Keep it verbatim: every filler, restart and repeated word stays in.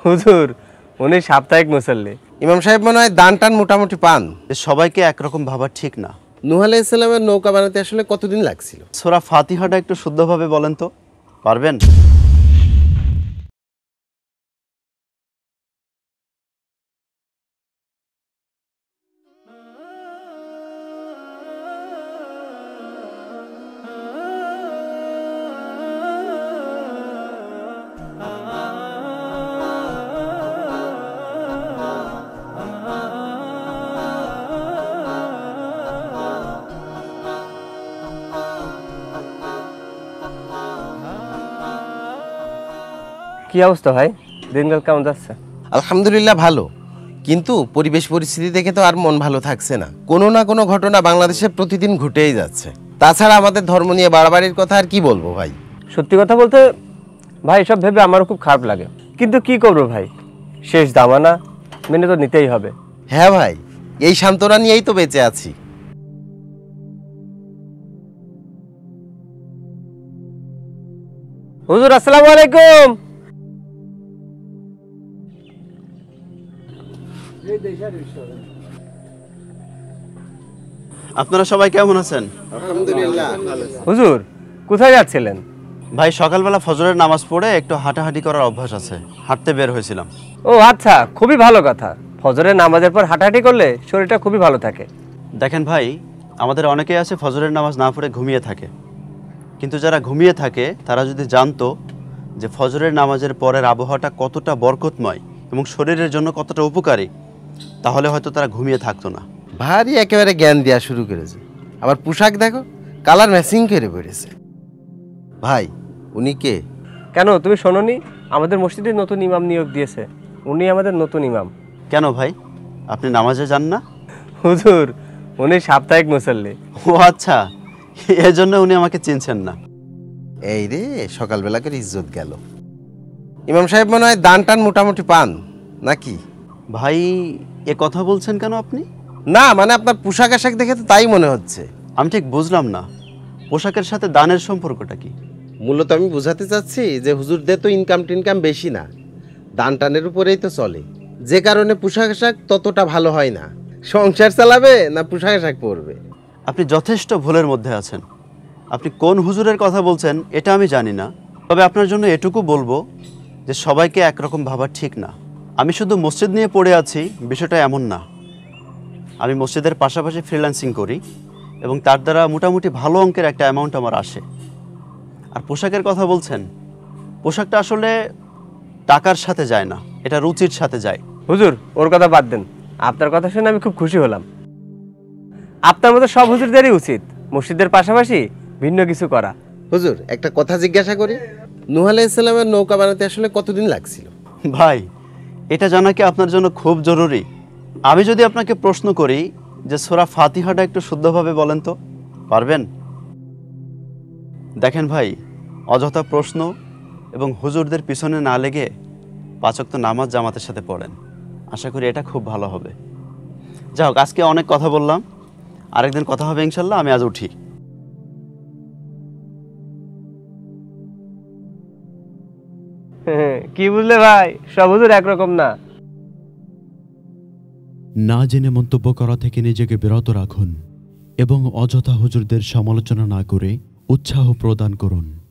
হুজুর উনি সাপ্তাহিক মুসল্লি। ইমাম সাহেব মনে হয় দান টান মোটামুটি পান। সবাইকে একরকম ভাবা ঠিক না। নূহ আলাইহিস সালামের নৌকা বানাতে আসলে কতদিন লাগছিল? সূরা ফাতিহাটা একটু শুদ্ধভাবে বলেন তো, পারবেন? কি অবস্থা ভাই, দিনকাল কেমন যাচ্ছে? আলহামদুলিল্লাহ ভালো, কিন্তু পরিবেশ পরিস্থিতি দেখে তো আর মন ভালো থাকছে না। কোনো না কোনো ঘটনা বাংলাদেশে প্রতিদিন ঘটেই যাচ্ছে। তাছাড়া আমাদের ধর্ম নিয়ে বাড়াবাড়ির কথা আর কি বলবো ভাই। সত্যি কথা বলতে ভাই এসব ভেবে আমারও খুব খারাপ লাগে, কিন্তু কি করবো ভাই, শেষ দামানা, মেনে তো নিতেই হবে। হ্যাঁ ভাই, এই সান্ত্বনা নিয়েই তো বেঁচে আছি। হুজুর আসসালামু আলাইকুম। আপনারা সবাই কেমন আছেন? আলহামদুলিল্লাহ। হুজুর কোথায় যাচ্ছিলেন? ভাই সকালবেলা ফজরের নামাজ পড়ে একটু হাঁটাহাঁটি করার অভ্যাস আছে, হাঁটতে বের হয়েছিলাম। ও আচ্ছা, খুবই ভালো কথা। ফজরের নামাজের পর হাঁটাহাঁটি করলে শরীরটা খুবই ভালো থাকে। দেখেন ভাই, আমাদের অনেকেই আছে ফজরের নামাজ না পড়ে ঘুমিয়ে থাকে, কিন্তু যারা ঘুমিয়ে থাকে তারা যদি জানতো যে ফজরের নামাজের পরের আবহাওয়াটা কতটা বরকতময় এবং শরীরের জন্য কতটা উপকারী, তাহলে হয়তো তারা ঘুমিয়ে থাকতো না। ভারী একেবারে জ্ঞান দেওয়া শুরু করেছে। আবার পোশাক দেখো, কালার ম্যাচিং করে পড়েছে। ভাই উনি কে? কেন তুমি শোনোনি? আমাদের মসজিদে নতুন ইমাম নিয়োগ দিয়েছে, উনি আমাদের নতুন ইমাম। কেন ভাই, আপনি নামাজে যান না? হুজুর উনি সাপ্তাহিক মুসল্লি। ও আচ্ছা, এজন্য উনি আমাকে চিনছেন না। এই রে, সকালবেলা করে ইজ্জত গেল। ইমাম সাহেব মনে হয় দান টান মোটামুটি পান নাকি? ভাই এ কথা বলছেন কেন আপনি? না মানে আপনার পোশাক আশাক দেখে তো তাই মনে হচ্ছে। আমি ঠিক বুঝলাম না, পোশাকের সাথে দানের সম্পর্কটা কি? মূলত আমি বোঝাতে চাচ্ছি যে হুজুরদের তো ইনকাম টিনকাম বেশি না, দান টানের উপরেই তো চলে, যে কারণে পোশাক আশাক ততটা ভালো হয় না। সংসার চালাবে না পোশাক আশাক পরবে? আপনি যথেষ্ট ভুলের মধ্যে আছেন। আপনি কোন হুজুরের কথা বলছেন এটা আমি জানি না, তবে আপনার জন্য এটুকু বলবো যে সবাইকে একরকম ভাবা ঠিক না। আমি শুধু মসজিদ নিয়ে পড়ে আছি বিষয়টা এমন না। আমি মসজিদের পাশাপাশি ফ্রিল্যান্সিং করি এবং তার দ্বারা মোটামুটি ভালো অঙ্কের একটা অ্যামাউন্ট আমার আসে। আর পোশাকের কথা বলছেন, পোশাকটা আসলে টাকার সাথে যায় না, এটা রুচির সাথে যায়। হুজুর ওর কথা বাদ দেন, আপনার কথা শুনে আমি খুব খুশি হলাম। আপনার মতো সব হুজুরদেরই উচিত মসজিদের পাশাপাশি ভিন্ন কিছু করা। হুজুর একটা কথা জিজ্ঞাসা করি, নূহ আলাইহিস সালামের নৌকা বানাতে আসলে কতদিন লাগছিল? ভাই এটা জানা কি আপনার জন্য খুব জরুরি? আমি যদি আপনাকে প্রশ্ন করি যে সূরা ফাতিহাটা একটু শুদ্ধভাবে বলেন তো, পারবেন? দেখেন ভাই, অযথা প্রশ্ন এবং হুজুরদের পিছনে না লেগে পাঁচ ওয়াক্ত নামাজ জামাতের সাথে পড়েন, আশা করি এটা খুব ভালো হবে। যাই হোক, আজকে অনেক কথা বললাম, আরেকদিন কথা হবে ইনশাল্লাহ। আমি আজ উঠি। কি বুঝলে ভাই, সব হুজুর একরকম না। না জেনে মন্তব্য করা থেকে নিজেকে বিরত রাখুন এবং অযথা হুজুরদের সমালোচনা না করে উৎসাহ প্রদান করুন।